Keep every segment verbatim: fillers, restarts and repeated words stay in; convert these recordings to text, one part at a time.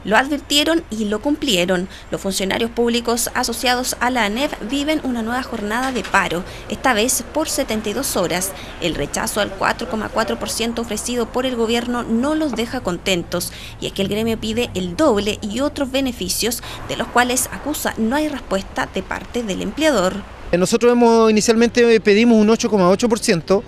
Lo advirtieron y lo cumplieron. Los funcionarios públicos asociados a la ANEF viven una nueva jornada de paro, esta vez por setenta y dos horas. El rechazo al cuatro coma cuatro por ciento ofrecido por el gobierno no los deja contentos, y es que el gremio pide el doble y otros beneficios, de los cuales acusa no hay respuesta de parte del empleador. Nosotros hemos, inicialmente pedimos un ocho coma ocho por ciento,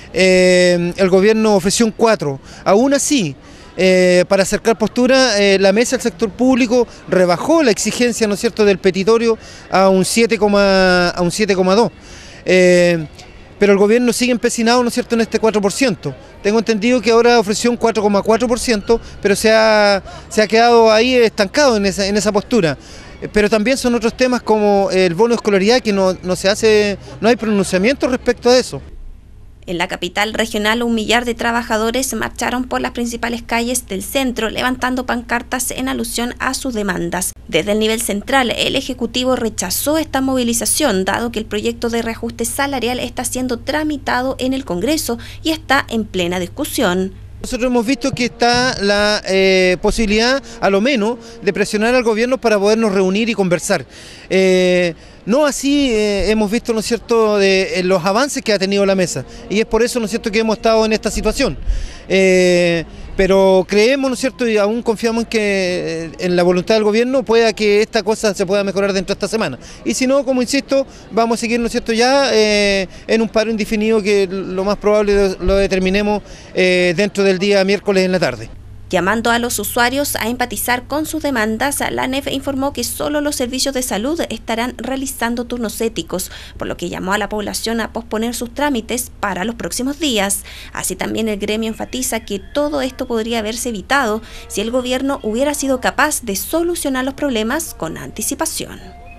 eh, el gobierno ofreció un cuatro por ciento. Aún así, Eh, para acercar postura, eh, la mesa del sector público rebajó la exigencia, ¿no es cierto?, del petitorio a un siete coma dos. Eh, pero el gobierno sigue empecinado, ¿no es cierto?, en este cuatro por ciento. Tengo entendido que ahora ofreció un cuatro coma cuatro por ciento, pero se ha, se ha quedado ahí estancado en esa, en esa postura. Pero también son otros temas como el bono de escolaridad, que no, no se hace, no hay pronunciamiento respecto a eso. En la capital regional, un millar de trabajadores marcharon por las principales calles del centro, levantando pancartas en alusión a sus demandas. Desde el nivel central, el Ejecutivo rechazó esta movilización, dado que el proyecto de reajuste salarial está siendo tramitado en el Congreso y está en plena discusión. Nosotros hemos visto que está la eh, posibilidad, a lo menos, de presionar al gobierno para podernos reunir y conversar. Eh, no así eh, hemos visto, ¿no es cierto?, de, de los avances que ha tenido la mesa, y es por eso, ¿no es cierto?, que hemos estado en esta situación. Eh, pero creemos, ¿no es cierto?, y aún confiamos en que en la voluntad del gobierno pueda que esta cosa se pueda mejorar dentro de esta semana. Y si no, como insisto, vamos a seguir, ¿no es cierto?, ya eh, en un paro indefinido que lo más probable lo determinemos eh, dentro del día miércoles en la tarde. Llamando a los usuarios a empatizar con sus demandas, la ANEF informó que solo los servicios de salud estarán realizando turnos éticos, por lo que llamó a la población a posponer sus trámites para los próximos días. Así también el gremio enfatiza que todo esto podría haberse evitado si el gobierno hubiera sido capaz de solucionar los problemas con anticipación.